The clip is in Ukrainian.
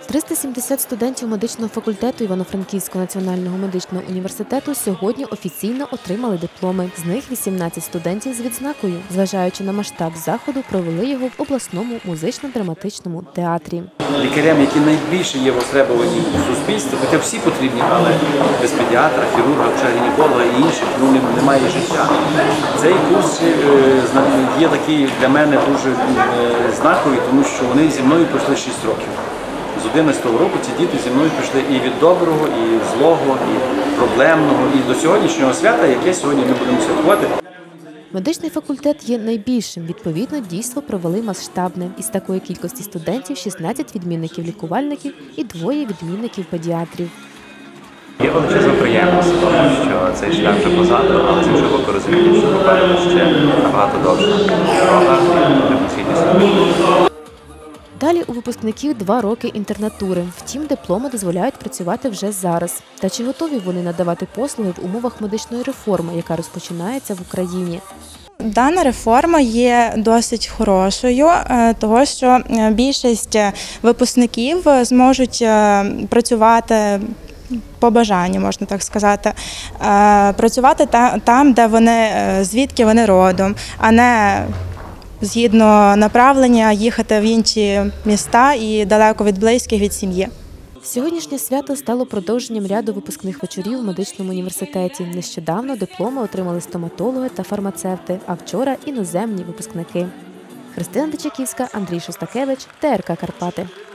370 студентів медичного факультету Івано-Франківського національного медичного університету сьогодні офіційно отримали дипломи. З них 18 студентів з відзнакою. Зважаючи на масштаб заходу, провели його в обласному музично-драматичному театрі. Лікарям, які найбільше є востребовані у суспільстві, хоча всі потрібні, але без педіатра, хірурга, гінеколога і інших немає життя. Цей курс є такий для мене дуже знаковий, тому що вони зі мною пройшли 6 років. З 11-го року ці діти зі мною пішли і від доброго, і злого, і проблемного, і до сьогоднішнього свята, яке сьогодні ми будемо святкувати. Медичний факультет є найбільшим. Відповідно, дійство провели масштабне. Із такої кількості студентів – 16 відмінників-лікувальників і 2 відмінників-педіатрів. Є величезна приємність, тому що цей шлях вже позаду, але з іншого боку розуміємо, що попереду ще набагато довша дорога і потрібно. Далі у випускників 2 роки інтернатури. Втім, дипломи дозволяють працювати вже зараз. Та чи готові вони надавати послуги в умовах медичної реформи, яка розпочинається в Україні? Дана реформа є досить хорошою, тому що більшість випускників зможуть працювати по бажанню, можна так сказати, працювати там, де вони, звідки вони родом, а не згідно направлення їхати в інші міста і далеко від близьких, від сім'ї. Сьогоднішнє свято стало продовженням ряду випускних вечорів в медичному університеті. Нещодавно дипломи отримали стоматологи та фармацевти, а вчора – іноземні випускники. Христина Дичаківська, Андрій Шостакевич, ТРК Карпати.